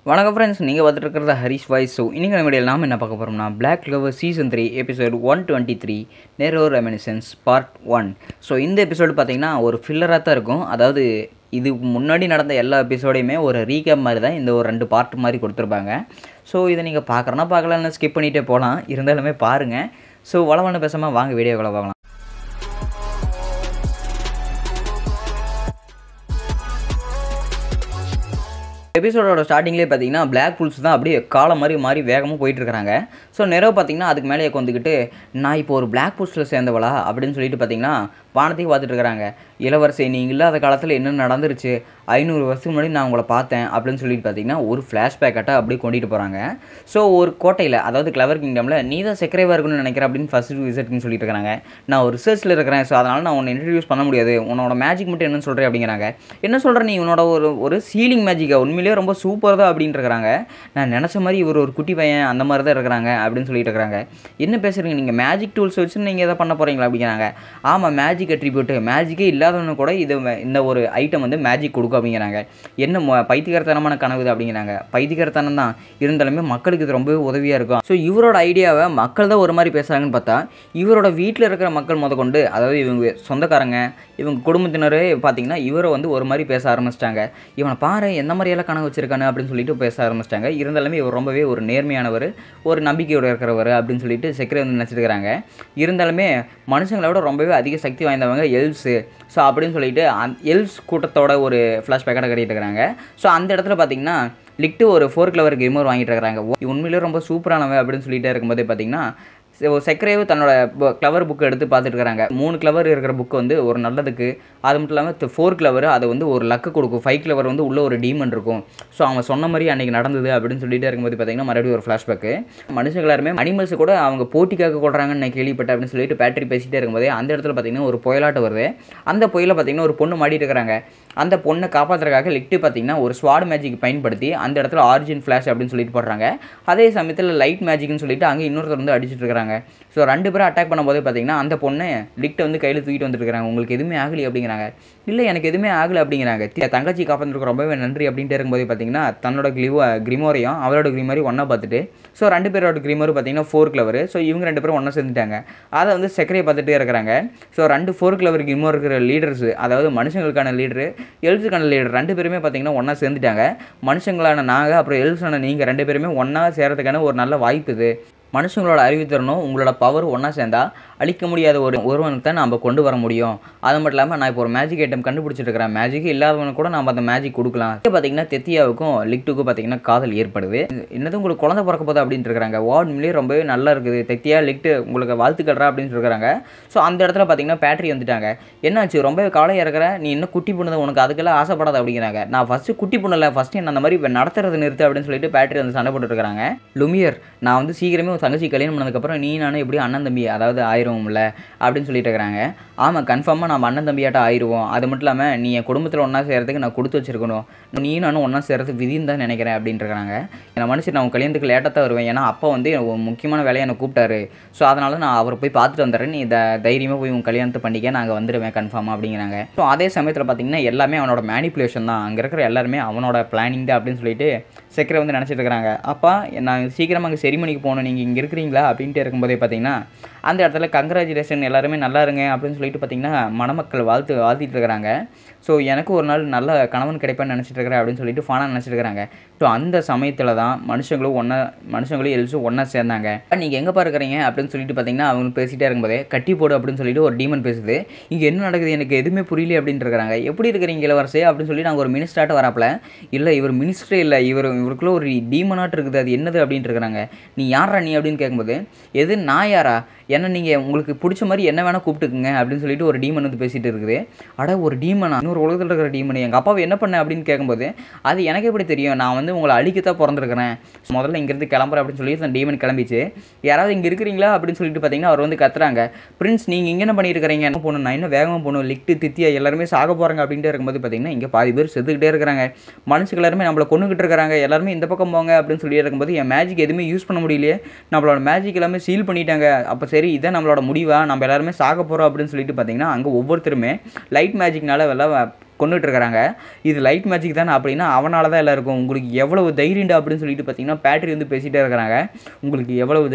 வணக்கம் ஃப்ரெண்ட்ஸ், நீங்கள் பார்த்துட்டு இருக்கிறது ஹரிஷ் வாய்ஸ். ஸோ இன்றைக்கி நம்ம வீடியோவில் நாம் என்ன பார்க்க போகிறோம்னா black clever season 3 Episode-123 Nero reminiscence part 1. So இந்த எபிசோடு பார்த்திங்கன்னா ஒரு ஃபில்லராக தான் இருக்கும். அதாவது இது முன்னாடி நடந்த எல்லா எபிசோடையுமே ஒரு ரீகேப் மாதிரி தான் இந்த ஒரு 2 பார்ட் மாதிரி கொடுத்துருப்பாங்க. ஸோ இதை நீங்கள் பார்க்குறனா பார்க்கலான்னு ஸ்கிப் பண்ணிகிட்டே போகலாம், இருந்தாலுமே பாருங்கள். ஸோ வளவன்னு பேசாமல் வாங்க வீடியோக்களை பார்க்கலாம். எபிசோடோட ஸ்டார்டிங்லேயே பார்த்தீங்கன்னா பிளாக் புல்ஸ் தான் அப்படியே காலம் மாதிரி மாறி வேகமாக போயிட்டுருக்காங்க. ஸோ நெரோ பார்த்தீங்கன்னா அதுக்கு மேலே வந்துக்கிட்டு நான் இப்போ ஒரு பிளாக் புல்ஸில் சேர்ந்தவளா அப்படின்னு சொல்லிட்டு பார்த்தீங்கன்னா வானத்தையும் பார்த்துட்டு இருக்கிறாங்க. இளவரசி நீங்கள் இல்லாத காலத்தில் என்ன நடந்துருச்சு, 500 வருஷத்துக்கு முன்னாடி நான் உங்களை பார்த்தேன் அப்படின்னு சொல்லிட்டு பார்த்தீங்கன்னா ஒரு ஃப்ளாஷ்பேக்கட்டாக அப்படியே கொண்டுட்டு போகிறாங்க. ஸோ ஒரு கோட்டையில், அதாவது கிளவர் கிங்டமில் நீ தான் செக்ரேவாக இருக்குன்னு நினைக்கிறேன் அப்படின்னு ஃபஸ்ட் விசிட்னு சொல்லிட்டு இருக்காங்க. நான் ஒரு ரிசர்ச்சில் இருக்கிறேன், ஸோ அதனால் நான் உன்னை இன்ட்ரடியூஸ் பண்ண முடியாது, உன்னோட மேஜிக் மட்டும் என்னன்னு சொல்கிறேன் அப்படிங்கிறாங்க. என்ன சொல்கிறேன் நீ உன்னோட ஒரு சீலிங் மேஜிக்கா, உண்மையிலேயே ரொம்ப சூப்பர் தான் அப்படின்ட்டு இருக்கிறாங்க. நான் நினச்ச மாதிரி இவர் ஒரு குட்டி பையன் அந்த மாதிரி தான் இருக்கிறாங்க அப்படின்னு சொல்லிட்டு இருக்கிறாங்க. என்ன பேசுகிறீங்க, நீங்கள் மேஜிக் டூல்ஸ் வச்சு நீங்கள் எதை பண்ண போகிறீங்களா அப்படிங்கிறாங்க. ஆமாம், மேஜிக் அட்ரிபியூட்டு, மேஜிக்கே இல்லாதவனு கூட இது இந்த ஒரு ஐட்டம் வந்து மேஜிக் கொடுக்கும் அப்படிங்கிறாங்க. என்ன பைத்தியக்காரத்தனமான கனவு அப்படிங்கிறாங்க. பைத்தியக்காரத்தனம் தான், இருந்தாலுமே மக்களுக்கு இது ரொம்பவே உதவியாக இருக்கும். ஸோ இவரோட ஐடியாவை மக்கள் தான் ஒரு மாதிரி பேசுகிறாங்கன்னு பார்த்தா இவரோட வீட்டில் இருக்கிற மக்கள் முதற்கொண்டு, அதாவது இவங்க சொந்தக்காரங்க, இவங்க குடும்பத்தினரே பார்த்தீங்கன்னா இவரை வந்து ஒரு மாதிரி பேச ஆரம்பிச்சிட்டாங்க. இவனை பாரு எந்த மாதிரியெல்லாம் கனவு வச்சிருக்கானு அப்படின்னு சொல்லிட்டு பேச ஆரம்பிச்சிட்டாங்க. இருந்தாலுமே இவர் ரொம்பவே ஒரு நேர்மையானவர், ஒரு நம்பிக்கையோடு இருக்கிறவர் அப்படின்னு சொல்லிட்டு செக்ரே வந்து நினச்சிருக்கிறாங்க. இருந்தாலுமே மனுஷங்களோட ரொம்பவே அதிக சக்தி வாய்ந்தவங்க எல்ஸு. ஸோ அப்படின்னு சொல்லிட்டு எல்ஸ் கூட்டத்தோட ஒரு ஃப்ளாஷ்பேக்காக கட்டிட்டு இருக்கிறாங்க. ஸோ அந்த இடத்துல பார்த்தீங்கன்னா லிக்ட்டு ஒரு 4 கிளவர் கிரிமோர் வாங்கிட்டு இருக்கிறாங்க. உண்மையிலே ரொம்ப சூப்பரானவன் அப்படின்னு சொல்லிட்டு இருக்கும்போதே பார்த்தீங்கன்னா செக்ரேவு தன்னோட கிளவர் புக்கு எடுத்து பார்த்துட்டு இருக்கிறாங்க. 3 கிளவர் இருக்கிற புக்கு வந்து ஒரு நல்லதுக்கு, அது மட்டும் இல்லாமல் 4 கிளவர் அதை வந்து ஒரு லக்கு கொடுக்கும். 5 கிளவர் வந்து உள்ள ஒரு டீமன் இருக்கும். ஸோ அவங்க சொன்ன மாதிரி அன்றைக்கி நடந்தது அப்படின்னு சொல்லிட்டு இருக்கும்போது பார்த்தீங்கன்னா மறுபடியும் ஒரு ஃப்ளாஷ்பேக்கு. மனுஷங்க எல்லாருமே அனிமல்ஸ் கூட அவங்க போட்டிக்காக கொடுறாங்கன்னு நான் கேள்விப்பட்டேன் அப்படின்னு சொல்லிட்டு பேட்டரி பேசிகிட்டே இருக்கும்போதே அந்த இடத்துல பார்த்தீங்கன்னா ஒரு புயலாட்டம் வருது. அந்த புயலை பார்த்தீங்கன்னா ஒரு பொண்ணு மாட்டிட்டு இருக்கிறாங்க. அந்த பொண்ணை காப்பாற்றுறதுக்காக லிக்ட்டு பார்த்தீங்கன்னா ஒரு ஸ்வாட் மேஜிக் பயன்படுத்தி அந்த இடத்துல ஆரிஜின் ஃப்ளாஷ் அப்படின்னு சொல்லிட்டு போடுறாங்க. அதே சமயத்தில் லைட் மேஜிக்னு சொல்லிட்டு அங்கே இன்னொருத்தர் வந்து அடிச்சுட்டு இருக்கிறாங்க. ஸோ 2 பேரும் அட்டாக் பண்ணும்போது பார்த்தீங்கன்னா அந்த பொண்ணு லிக்ட்டை வந்து கையில் தூக்கிட்டு வந்துருக்காங்க. உங்களுக்கு எதுவுமே ஆகலை அப்படிங்கிறாங்க. இல்லை எனக்கு எதுவுமே ஆகலை அப்படிங்கிறாங்க. தங்கச்சி காப்பாற்றுறதுக்கு ரொம்பவே நன்றி அப்படின்ட்டு இருக்கும்போது பார்த்தீங்கன்னா தன்னோட கிரிமோரையும் அவரோட கிரிமோரையும் ஒன்றா பார்த்துட்டு, ஸோ 2 பேரோட கிரிமோர் பார்த்தீங்கன்னா 4 கிளவர். ஸோ இவங்க 2 பேரும் ஒன்றா சேர்ந்துட்டாங்க. அதை வந்து செக்ரே பார்த்துட்டே இருக்கிறாங்க. ஸோ 2 4 கிளவர் கிரிமோர் இருக்கிற லீடர்ஸ், அதாவது மனுஷங்களுக்கான லீடரு, எல்ஸுக்கான லீடர் 2 பேருமே பார்த்தீங்கன்னா ஒன்றா சேர்ந்துட்டாங்க. மனுஷங்களான நாங்கள் அப்புறம் எல்ஸான நீங்கள் 2 பேருமே ஒன்றா சேர்கிறதுக்கான ஒரு நல்ல வாய்ப்பு இது. மனுஷங்களோட அறிவுத்திறனும் உங்களோட பவர் ஒன்றா சேர்ந்தால் அழிக்க முடியாத ஒருவனுக்கு தான் நம்ம கொண்டு வர முடியும். அது மட்டும் இல்லாமல் நான் இப்போ ஒரு மேஜிக் ஐட்டம் கண்டுபிடிச்சிட்டு இருக்கிறேன், மேஜிக் இல்லாதவனுக்கு கூட நம்ம அந்த மேஜிக் கொடுக்கலாம். பார்த்தீங்கன்னா தெத்தியாவுக்கும் லிக்ட்டுக்கும் பார்த்தீங்கன்னா காதல் ஏற்படுது. என்னது உங்களுக்கு குழந்தை பிறக்க போகுது அப்படின்ட்டு இருக்கிறாங்க. வார்ட்லேயே ரொம்பவே நல்லா இருக்குது, தெத்தியா லிக்ட்டு உங்களுக்கு வாழ்த்துக்கள்றா அப்படின்னு இருக்கிறாங்க. ஸோ அந்த இடத்துல பார்த்தீங்கன்னா பேட்டரி வந்துட்டாங்க. என்னாச்சு ரொம்பவே காலையாக இருக்கிற, நீ இன்னும் குட்டி பொண்ணு உனக்கு அதுக்கெல்லாம் ஆசைப்படாத அப்படிங்கிறாங்க. நான் ஃபஸ்ட்டு குட்டி பொண்ணுல ஃபஸ்ட்டு என்ன அந்த மாதிரி நடத்துறது நிறுத்து அப்படின்னு சொல்லிட்டு பேட்டரி வந்து சண்டை போட்டுருக்காங்க. லுமியர் நான் வந்து சீக்கிரமே தங்கச்சி கல்யாணம் பண்ணதுக்கப்புறம் நீ நானும் எப்படி அண்ணன் தம்பி அதாவது ஆயிடுவோம்ல அப்படின்னு சொல்லிட்டு இருக்கிறாங்க. ஆமாம், கன்ஃபார்மாக நம்ம அண்ணன் தம்பியாட்ட ஆயிடுவோம். அது மட்டும் இல்லாமல் நீ என் குடும்பத்தில் ஒன்றா சேர்கிறதுக்கு நான் கொடுத்து வச்சிருக்கணும், நீ நானும் ஒன்றா சேர்கிறது விதின்னு தான் நினைக்கிறேன் அப்படின்ட்டு இருக்கிறாங்க. என்னை மனுஷன் நான் உன் கல்யாணத்துக்கு லேட்டாக தான் வருவேன், ஏன்னா அப்பா வந்து முக்கியமான வேலையை என்னை கூப்பிட்டாரு. ஸோ அதனால் நான் அவரை போய் பார்த்துட்டு வந்துடுறேன், நீ தைரியமாக போய் உன் கல்யாணத்தை பண்ணிக்க, நாங்கள் வந்துடுவேன் கன்ஃபார்மாக அப்படிங்கிறாங்க. ஸோ அதே சமயத்தில் பார்த்தீங்கன்னா எல்லாமே அவனோட மேனிப்புலேஷன் தான், அங்கே இருக்கிற எல்லாருமே அவனோட பிளானிங் தான் அப்படின்னு சொல்லிட்டு செக்ரே வந்து நினச்சிட்டு இருக்கிறாங்க. அப்பா நான் சீக்கிரமாக அங்கே செரிமனிக்கு போகணும், நீங்கள் இங்கே இருக்கிறீங்களா அப்படின்ட்டு இருக்கும்போதே பார்த்தீங்கன்னா அந்த இடத்துல கங்க்ராச்சுலேஷன் எல்லாருமே நல்லா இருங்க அப்படின்னு சொல்லிட்டு பார்த்தீங்கன்னா மணமக்கள் வாழ்த்திட்டு இருக்கிறாங்க. ஸோ எனக்கு ஒரு நாள் நல்ல கணவன் கிடைப்பேன்னு நினச்சிட்டு இருக்கிறேன் அப்படின்னு சொல்லிட்டு ஃபானாக நினச்சிட்டு இருக்கிறாங்க. ஸோ அந்த சமயத்தில் தான் மனுஷங்களும் எல்ஸும் ஒன்றா சேர்ந்தாங்க. நீங்கள் எங்கே இருக்கிறீங்க அப்படின்னு சொல்லிட்டு பார்த்தீங்கன்னா அவங்க பேசிகிட்டே இருக்கும்போதே கட்டி போடு அப்படின்னு சொல்லிட்டு ஒரு டீமன் பேசுது. இங்கே என்ன நடக்குது எனக்கு எதுவுமே புரியல அப்படின்ட்டு இருக்கிறாங்க. எப்படி இருக்கிறீங்க இளவரசே அப்படின்னு சொல்லி நாங்கள் ஒரு மினிஸ்டராட்ட வராப்பில், இல்லை இவர் மினிஸ்டரே இல்லை, இவருக்குள்ள ஒரு டீமனாட்டு இருக்குது, அது என்னது அப்படின்ட்டு இருக்கிறாங்க. நீ யாரா நீ அப்படின்னு கேட்கும்போது, எது நான் யாரா, ஏன்னா நீங்கள் உங்களுக்கு பிடிச்ச மாதிரி என்ன வேணால் கூப்பிட்டுக்குங்க அப்படின்னு சொல்லிட்டு ஒரு டீமன் வந்து பேசிகிட்டு இருக்குது. அட ஒரு டீமனா, இன்னொரு உலகத்தில் இருக்கிற டீமன், எங்கள் அப்பாவை என்ன பண்ண அப்படின்னு கேட்கும்போது, அது எனக்கு எப்படி தெரியும், நான் வந்து உங்களை அழிக்கத்தான் பிறந்திருக்கிறேன், முதல்ல இங்கேருந்து கிளம்புறேன் அப்படின்னு சொல்லி அந்த டீமன் கிளம்பிச்சு. யாராவது இங்கே இருக்கிறீங்களா அப்படின்னு சொல்லிட்டு பார்த்தீங்கன்னா அவர் வந்து கத்துறாங்க. பிரின்ஸ் நீங்கள் இங்கே என்ன பண்ணிட்டு இருக்கிறீங்க, என்ன போகணும், நான் இன்னும் வேகமாக போகணும், லிக்ட்டு தித்தியா எல்லாருமே சாக போகிறாங்க அப்படின்ட்டு இருக்கும்போது பார்த்தீங்கன்னா இங்கே பாதி பேர் செத்துக்கிட்டே இருக்கிறாங்க. மனுஷங்க எல்லாருமே நம்மளை கொண்டுகிட்டு இருக்கிறாங்க, எல்லாருமே இந்த பக்கம் போங்க அப்படின்னு சொல்லி இருக்கும்போது என் மேஜிக் எதுவுமே யூஸ் பண்ண முடியலையே, நம்மளோட மேஜிக் எல்லாமே சீல் பண்ணிட்டாங்க, அப்போ சரி இதான் நம்மளோட முடிவா, நம்ம எல்லாருமே சாக போகிறோம் அப்படின்னு சொல்லிட்டு பார்த்தீங்கன்னா அங்கே ஒவ்வொருத்தருமே லைட் மேஜிக்னால கொண்டுட்டு இருக்காங்க. இது லைட் மேஜிக் தானே அப்படின்னா அவனால தான் எல்லாம் இருக்கும். உங்களுக்கு எவ்வளவு தைரியம்டா அப்படின்னு சொல்லிட்டு பார்த்தீங்கன்னா பேட்ரி வந்து பேசிகிட்டே இருக்கிறாங்க. உங்களுக்கு எவ்வளவு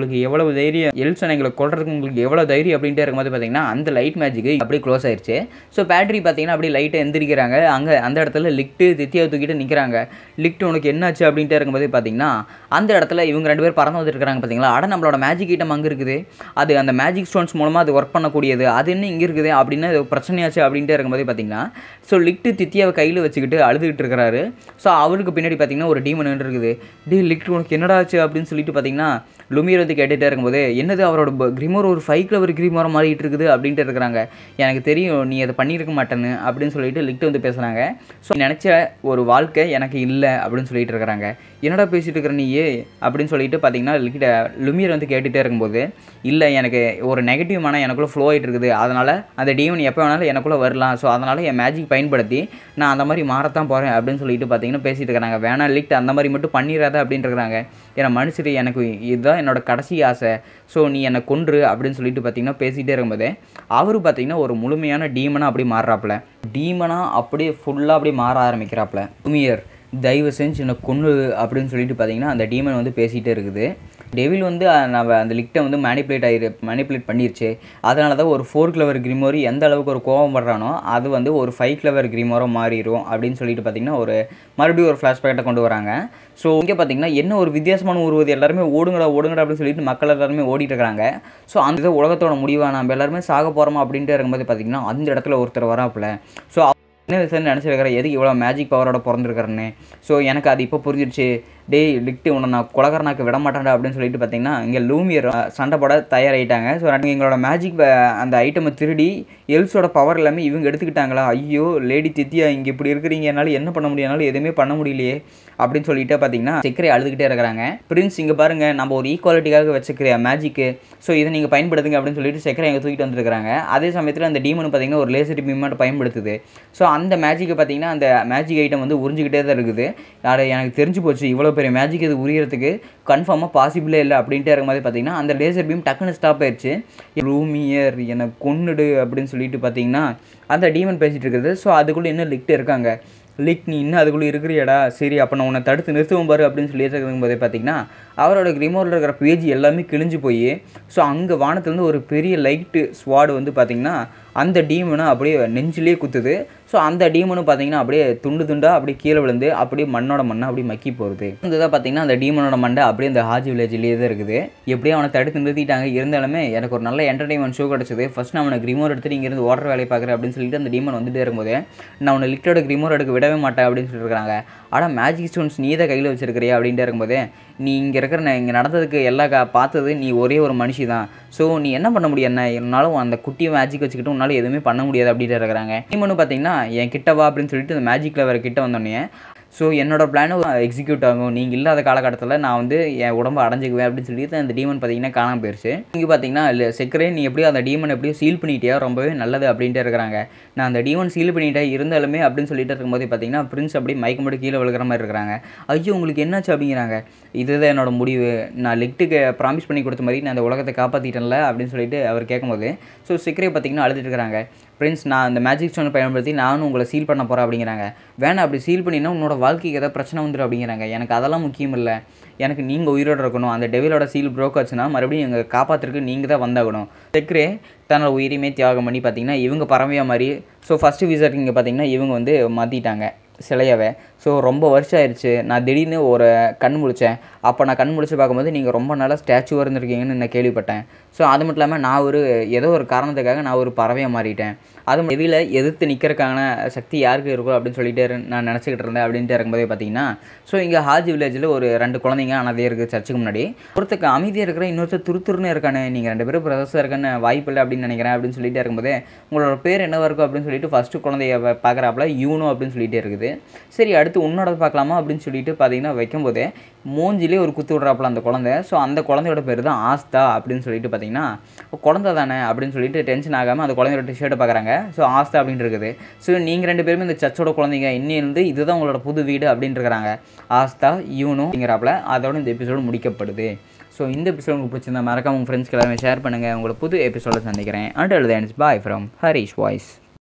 தைரியம் எல்சன் எங்களை கொல்றதுக்கு உங்களுக்கு எவ்வளோ தைரியம் அப்படின்ட்டு இருக்கும்போது பார்த்தீங்கன்னா அந்த லைட் மேஜிக் அப்படியே க்ளோஸ் ஆயிடுச்சு. ஸோ பேட்ரி பார்த்தீங்கன்னா அப்படியே லைட்டை எந்திரிக்கிறாங்க. அங்கே அந்த இடத்துல லிக்ட்டு தித்தியாவை தூக்கிட்டு நிற்கிறாங்க. லிக்ட் உனக்கு என்னாச்சு அப்படின்ட்டு இருக்கும்போது பார்த்தீங்கன்னா அந்த இடத்துல இவங்க 2 பேர் பறந்து வந்துட்டு இருக்காங்க. பார்த்தீங்களா, அட நம்மளோட மேஜிக் ஐட்டம் அங்கே இருக்குது, அது அந்த மேஜிக் ஸ்டோன்ஸ் மூலமாக அது ஒர்க் பண்ணக்கூடியது, அது என்ன இங்கே இருக்குது அப்படின்னு பிரச்சனையாச்சு அப்படின்ட்டு இருக்கும்போது பார்த்தீங்கன்னா ஸோ லிக்ட்டு தித்தியாவை கையில் வச்சுக்கிட்டு அழுதுகிட்டு இருக்கிறாரு. ஸோ அவருக்கு பின்னாடி பார்த்தீங்கன்னா ஒரு டீமன் இருக்குது. லிக்ட் உனக்கு என்னடா ஆச்சு அப்படின்னு சொல்லிட்டு பார்த்தீங்கன்னா லுமியர் வந்து கேட்டுகிட்டே இருக்கும்போது என்னது அவரோட கிரிமோர் ஒரு 5 கிளவர் கிரிமோரை மாறிட்டு இருக்குது அப்படின்ட்டு இருக்கிறாங்க. எனக்கு தெரியும் நீ அதை பண்ணியிருக்க மாட்டேன்னு அப்படின்னு சொல்லிட்டு லிக்ட் வந்து பேசுகிறாங்க. ஸோ நினச்ச ஒரு வாழ்க்கை எனக்கு இல்லை அப்படின்னு சொல்லிட்டு இருக்கிறாங்க. என்னடா பேசிகிட்டு இருக்கிற நீயே அப்படின்னு சொல்லிட்டு பார்த்தீங்கன்னா லுமியர் வந்து கேட்டுகிட்டே இருக்கும்போது இல்லை எனக்கு ஒரு நெகட்டிவ் மனம் எனக்குள்ளே ஃப்ளோ ஆகிட்டு இருக்குது, அதனால் அந்த டீமன் எப்போ வேணாலும் எனக்குள்ளே வரலாம், ஸோ அதனால் என் மேஜிக் பயன்படுத்தி நான் அந்த மாதிரி மாறத்தான் போகிறேன் அப்படின்னு சொல்லிட்டு பார்த்தீங்கன்னா பேசிகிட்டு இருக்கிறாங்க. வேணா லிக்ட் அந்த மாதிரி மட்டும் பண்ணிடாத அப்படின்ட்டு இருக்கிறாங்க. ஏன்னா மனுஷரு எனக்கு இதுதான் என்னோட கடைசி ஆசை, ஸோ நீ என்னை கொன்று அப்படின்னு சொல்லிட்டு பார்த்தீங்கன்னா பேசிகிட்டே இருக்கும்போது அவர் பார்த்தீங்கன்னா ஒரு முழுமையான டீமனாக அப்படி மாறுறாப்புல. டீமனாக அப்படியே ஃபுல்லாக அப்படி மாற ஆரம்பிக்கிறாப்புல. லுமியர் தயவு செஞ்சு என்னை கொன்று அப்படின்னு சொல்லிட்டு பார்த்தீங்கன்னா அந்த டீமன் வந்து பேசிகிட்டே இருக்குது. டெவில் வந்து நம்ம அந்த லிக்ட்டை வந்து மேனிப்புலேட் பண்ணிருச்சு. அதனால தான் ஒரு 4 கிளவர் கிரிமோரி எந்த அளவுக்கு ஒரு கோவம் படுறானோ அது வந்து ஒரு 5 கிளவர் கிரிமோரோ மாறிடும் அப்படின்னு சொல்லிட்டு பார்த்தீங்கன்னா ஒரு மறுபடியும் ஒரு ஃப்ளாஷ்பேக்கை கொண்டு வராங்க. ஸோ இங்கே பார்த்தீங்கன்னா என்ன ஒரு வித்தியாசமான உருவது, எல்லாருமே ஓடுங்கடா அப்படின்னு சொல்லிட்டு மக்கள் எல்லாருமே ஓடிட்டு இருக்காங்க. ஸோ அந்த உலகத்தோட முடிவாக நம்ம எல்லாருமே சாக போகிறோமா அப்படின்ட்டு இருக்கும்போது பார்த்தீங்கன்னா அந்த இடத்துல ஒருத்தர் வராப்புல. ஸோ என்ன விஷயம்னு நினச்சிருக்கிறேன், எதுக்கு இவ்வளோ மேஜிக் பவரோட பிறந்திருக்கிறேன்னு. ஸோ எனக்கு அது இப்போ புரிஞ்சிருச்சு. லிக்ட்டு உன்னை நான் கொலகாரனாக்கு விட மாட்டேன்டா அப்படின்னு சொல்லிட்டு பார்த்தீங்கன்னா இங்கே லூமியர் சண்டை போட தயாராகிட்டாங்க. ஸோ எங்களோட மேஜிக் அந்த ஐட்டமை திருடி எல்ஸோட பவர் எல்லாமே இவங்க எடுத்துக்கிட்டாங்களா, ஐயோ லேடி தித்தியா இங்கே இப்படி இருக்கிறீங்க, என்னால் என்ன பண்ண முடியாதுனாலும் எதுவுமே பண்ண முடியலையே அப்படின்னு சொல்லிட்டு பார்த்தீங்கன்னா சக்கரை அழுதுகிட்டே இருக்கிறாங்க. பிரின்ஸ் இங்கே பாருங்கள், நம்ம ஒரு ஈக்குவாலிட்டிக்காக வச்சுக்கிற மேஜிக்கு, ஸோ இதை நீங்கள் பயன்படுத்துங்க அப்படின்னு சொல்லிட்டு சக்கரை எங்கே தூக்கிட்டு வந்துருக்காங்க. அதே சமயத்தில் அந்த டீமன் பார்த்தீங்கன்னா ஒரு லேசர் பீம் பயன்படுத்துது. ஸோ அந்த மேஜிக்கை பார்த்தீங்கன்னா அந்த மேஜிக் ஐட்டம் வந்து உறிஞ்சிக்கிட்டே தான் இருக்குது. எனக்கு தெரிஞ்சு போச்சு இவ்வளோ பெரிய மேஜிக் இது உரியறதுக்கு கன்ஃபார்மாக பாசிபிளே இல்லை அப்படின்ட்டு இருக்கும்போது பார்த்தீங்கன்னா அந்த லேசர் பீம் டக்குன்னு ஸ்டாப் ஆயிடுச்சு. லூமியர் என்னை கொன்னுடு அப்படின்னு சொல்லிட்டு பார்த்தீங்கன்னா அந்த டீமன் பேசிகிட்டு இருக்குது. ஸோ அதுக்குள்ளே இன்னும் லிக்ட் இருக்காங்க. லிக் நீ இன்னும் அதுக்குள்ளே இருக்கிறியடா, சரி அப்போ நான் உன்னை தடுத்து நிறுத்துவோம் பாரு அப்படின்னு சொல்லிட்டு இருக்கும்போதே பார்த்தீங்கன்னா அவரோட கிரிமோரில் இருக்கிற பேஜ் எல்லாமே கிழிஞ்சு போய் ஸோ அங்கே வானத்துலேருந்து ஒரு பெரிய லைட்டு ஸ்வாடு வந்து பார்த்திங்கன்னா அந்த டீமனை அப்படியே நெஞ்சிலே குத்துது. ஸோ அந்த டீமனும் பார்த்தீங்கன்னா அப்படியே துண்டு துண்டாக அப்படியே கீழே விழுந்து அப்படியே மண்ணோட மண்ணை அப்படியே மக்கி போகிறது. இதுதான் பார்த்தீங்கன்னா அந்த டீமனோட மண்டை அப்படியே அந்த ஹாஜி வில்லேஜ்லேயே தான் இருக்குது. எப்படியும் அவனை தடுத்து நிறுத்திட்டாங்க. இருந்தாலுமே எனக்கு ஒரு நல்ல என்டர்டைன்மெண்ட் ஷோ கிடச்சிது. ஃபஸ்ட் நான் அவனை கிரிமோர் எடுத்துட்டு இங்கேருந்து ஓடுற வேலையை பார்க்குறேன் அப்படின்னு சொல்லிட்டு அந்த டீமன் வந்துட்டே இருக்கும்போது நான் அவனை லிக்டோட கிரிமோர் எடுக்க விடவே மாட்டேன் அப்படின்னு சொல்லியிருக்காங்க. ஆனால் மேஜிக் ஸ்டோன்ஸ் நீ தான் கையில் வச்சிருக்கிறியா அப்படின்ட்டு இருக்கும்போது நீ இங்கே இருக்கிற இங்கே நடந்ததுக்கு எல்லாம் பார்த்தது நீ ஒரே ஒரு மனுஷி தான். ஸோ நீ என்ன பண்ண முடியும், என்ன என்னாலும் அந்த குட்டியை மேஜிக் வச்சுக்கிட்டு உன்னால் எதுவுமே பண்ண முடியாது அப்படின்ட்டு இருக்கிறாங்க. டீமனு பார்த்தீங்கன்னா என் கிட்ட வா அப்படின்னு சொல்லிட்டு அந்த மேஜிக்கில் வர கிட்ட வந்தோடனே ஸோ என்னோட பிளானும் எக்ஸிக்யூட் ஆகும், நீங்கள் இல்லாத காலகட்டத்தில் நான் வந்து என் உடம்பை அடைஞ்சிக்குவேன் அப்படின்னு சொல்லிட்டு அந்த டீமன் பார்த்தீங்கன்னா காணாமல் போயிடுச்சு. இங்கே பார்த்தீங்கன்னா இல்லை செக்கரே நீ எப்படியோ அந்த டீமன் எப்படியோ சீல் பண்ணிட்டியா, ரொம்பவே நல்லது அப்படின்ட்டு இருக்கிறாங்க. நான் அந்த டீமன் சீல் பண்ணிட்டேன் இருந்தாலுமே அப்படின்னு சொல்லிட்டு இருக்கும்போது பார்த்தீங்கன்னா பிரின்ஸ் அப்படி மயக்கம் மட்டும் கீழே விழுக்கிற மாதிரி இருக்கிறாங்க. ஐயோ உங்களுக்கு என்னாச்சு அப்படிங்கிறாங்க. இதுதான் என்னோட முடிவு, நான் லிக்ட்டுக்கு ப்ராமிஸ் பண்ணி கொடுத்த மாதிரி நான் அந்த உலகத்தை காப்பாற்றிட்டேன்ல அப்படின்னு சொல்லிட்டு அவர் கேட்கும்போது ஸோ செக்கரே பார்த்தீங்கன்னா அழுதுட்டு இருக்கிறாங்க. ஃப்ரெண்ட்ஸ் நான் அந்த மேஜிக் ஸ்டோனை பயன்படுத்தி நானும் உங்களை சீல் பண்ண போகிறேன் அப்படிங்கிறாங்க. வேணா அப்படி சீல் பண்ணினா உன்னோட வாழ்க்கைக்கு ஏதாவது பிரச்சனை வந்துடும் அப்படிங்கிறாங்க. எனக்கு அதெல்லாம் முக்கியம் இல்லை, எனக்கு நீங்கள் உயிரோடு இருக்கணும். அந்த டெவிலோட சீல் ப்ரோக் ஆச்சுன்னா மறுபடியும் எங்கள் காப்பாற்றுறதுக்கு நீங்கள் தான் வந்தாகணும். செக்ரே தன்னோட உயிரையுமே தியாகம் பண்ணி பார்த்தீங்கன்னா இவங்க பறவையாக மாதிரி ஸோ ஃபஸ்ட்டு விசிட் இங்கே பார்த்தீங்கன்னா இவங்க வந்து மாற்றிட்டாங்க சிலையவே. ஸோ ரொம்ப வருஷம் ஆயிடுச்சு, நான் திடீர்னு ஒரு கண் முழித்தேன். அப்போ நான் கண் முழிச்சு பார்க்கும்போது நீங்கள் ரொம்ப நாளாக ஸ்டாச்சுவாக இருந்திருக்கீங்கன்னு நான் கேள்விப்பட்டேன். ஸோ அது மட்டும் இல்லாமல் நான் ஏதோ ஒரு காரணத்துக்காக நான் ஒரு பறவையாக மாறிட்டேன். அது டெவில எதிர்த்து நிற்கிறதுக்கான சக்தி யாருக்கு இருக்கும் அப்படின்னு சொல்லிட்டு நான் நினச்சிக்கிட்டு இருந்தேன் அப்படின்ட்டு இருக்கும்போதே பார்த்தீங்கன்னா ஸோ இங்கே ஹாஜி வில்லேஜில் ஒரு 2 குழந்தைங்க அனதே இருக்குது சர்ச்சுக்கு முன்னாடி. ஒருத்தருக்கு அமைதியாக இருக்கிற இன்னொருத்தர் துருத்துருன்னு இருக்கானே, நீங்கள் 2 பேரும் பிரதர்ஸாக இருக்கான்னு வாய்ப்பு இல்லை அப்படின்னு நினைக்கிறேன் அப்படின்னு சொல்லிட்டு இருக்கும்போதே உங்களோட பேர் என்னவாக இருக்கும் அப்படின்னு சொல்லிட்டு ஃபஸ்ட்டு குழந்தைய பார்க்குறாப்புல யூனோ அப்படின்னு சொல்லிட்டு இருக்குது. சரி அடுத்து உன்னோட பார்க்கலாமா அப்படின்னு சொல்லிட்டு பார்த்தீங்கன்னா வைக்கும்போதே மூஞ்சிலே ஒரு குத்து விட்றாப்புல அந்த குழந்தை. ஸோ அந்த குழந்தையோட பேர் தான் ஆஸ்தா அப்படின்னு சொல்லிட்டு பார்த்தீங்கன்னா குழந்தை தானே அப்படின்னு சொல்லிட்டு டென்ஷன் ஆகாமல் அந்த குழந்தையோட டிஷர்ட்டை பார்க்குறாங்க. ஸோ ஆஸ்தா அப்படின்னு இருக்குது. ஸோ நீங்கள் 2 பேருமே இந்த சர்ச்சோட குழந்தைங்க, இன்னிலிருந்து இதுதான் உங்களோட புது வீடு அப்படின்னு இருக்கிறாங்க. ஆஸ்தா யூனோ அப்படிங்கிறாப்புல. அதோட இந்த எபிசோடு முடிக்கப்படுது. ஸோ இந்த எபிசோடு உங்களுக்கு பிடிச்சிருந்தா மறக்காம உங்கள் ஃப்ரெண்ட்ஸ்க்கு எல்லாமே ஷேர் பண்ணுங்கள். உங்களோட புது எபிசோட சந்திக்கிறேன். Until then bye from Harish voice.